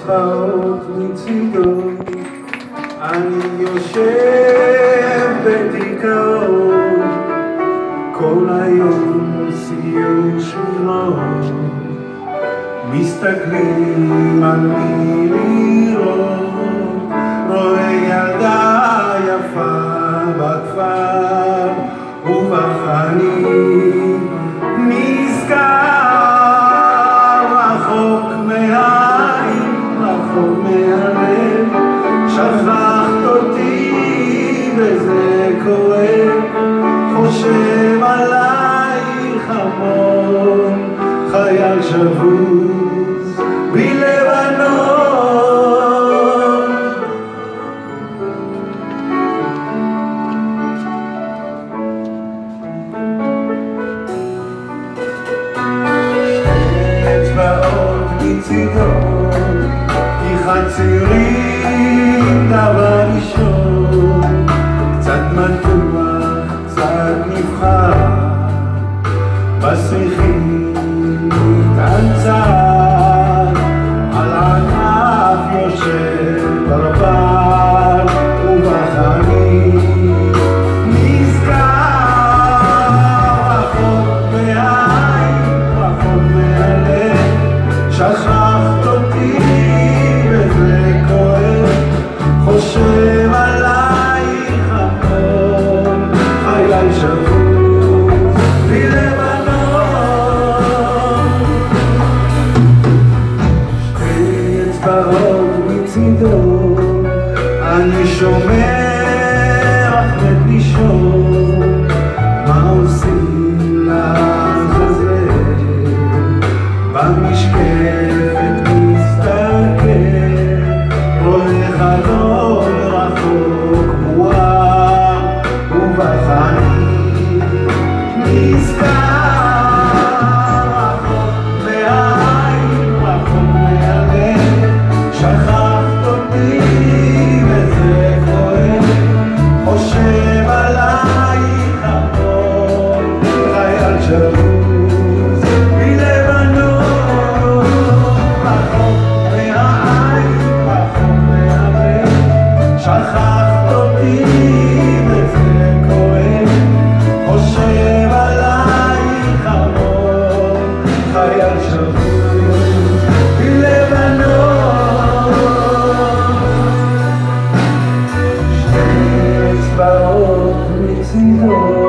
אצבעות מצידו, אני יושב בדיכאון, כל היום סיום שלו, מסתכלים על מי לראות, רואה ילדה יפה בכפר, ובחיים נזכר, רחוק מהעין, רחוק מהלב, שכחת אותי וזה כואב, חושב עלייך המון, חייל שבוז בלבנון. שתי אצבעות מצידו, פתיחת צירים דבר ראשון, קצת מתוח, קצת נבחר, בשיחים מתענצר, על ענף יושב ברבר, ובחיים נזכר, רחוק מהעין, רחוק מהלב, שכחת אותי וזה כואב, חושב עלייך המון, חייל שבוז בלבנון. שתי אצבעות מצידו, אני שומע אחרת לישון, מה עושים לעזאזל, במשקפת מסתכל, רואה חלום רחוק מואר, ובחיים נזכר, רחוק מהעין, רחוק מהלב, שכחת אותי וזה כואב, חושב עלייך המון, חייל שבוז בלבנון, רחוק מהעין, רחוק מהלב, שכחת אותי וזה כואב, חושב עלייך המון, חייל שבוז בלבנון. שתי אצבעות מצידו,